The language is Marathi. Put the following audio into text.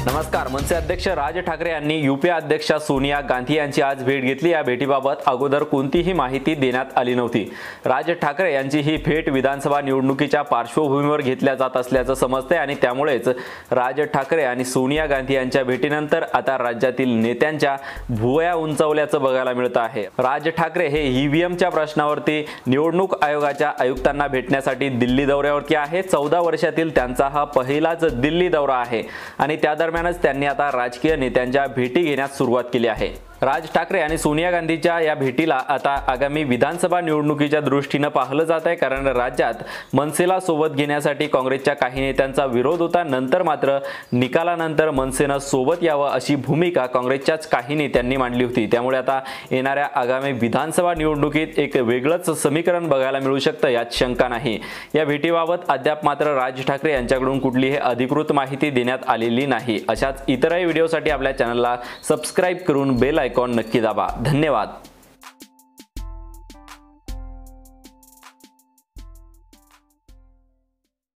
नमस्कार। मनसे अध्यक्ष राज ठाकरे यांनी यूपीए अध्यक्षा सोनिया गांधी यांची आज भेट घेतली। या भेटीबाबत अगोदर कोणतीही माहिती देण्यात आली नव्हती। राज ठाकरे यांची ही भेट विधानसभा निवडणुकीच्या पार्श्वभूमीवर घेतल्या जात असल्याचं समजते आणि त्यामुळेच राज ठाकरे आणि सोनिया गांधी यांच्या भेटीनंतर आता राज्यातील नेत्यांच्या भुवया उंचावल्याचं बघायला मिळतं आहे। राज ठाकरे हे ईव्हीएमच्या प्रश्नावरती निवडणूक आयोगाच्या आयुक्तांना भेटण्यासाठी दिल्ली दौऱ्यावरती आहे। 14 वर्षातील त्यांचा हा पहिलाच दिल्ली दौरा आहे आणि त्या दरम्यानच त्यांनी आता राजकीय नेत्यांच्या भेटी घेण्यास सुरुवात केली आहे। राज ठाकरे आणि सोनिया गांधीच्या या भेटीला आता आगामी विधानसभा निवडणुकीच्या दृष्टीने पाहिलं जात आहे, कारण राज्यात मनसेला सोबत घेण्यासाठी काँग्रेसच्या काही नेत्यांचा विरोध होता। नंतर मात्र निकालानंतर मनसेनं सोबत यावं अशी भूमिका काँग्रेसच्याच काही नेत्यांनी मांडली होती। त्यामुळे आता येणाऱ्या आगामी विधानसभा निवडणुकीत एक वेगळंच समीकरण बघायला मिळू शकतं, यात शंका नाही। या भेटीबाबत अद्याप मात्र राज ठाकरे यांच्याकडून कुठलीही अधिकृत माहिती देण्यात आलेली नाही। अशाच इतरही व्हिडिओसाठी आपल्या चॅनलला सबस्क्राइब करून बेल आयकॉन नक्की दाबा। धन्यवाद।